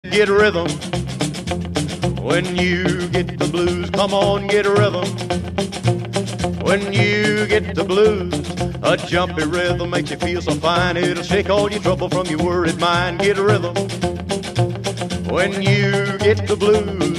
Get rhythm. When you get the blues, come on, get rhythm. When you get the blues, a jumpy rhythm makes you feel so fine. It'll shake all your trouble from your worried mind. Get rhythm. When you get the blues,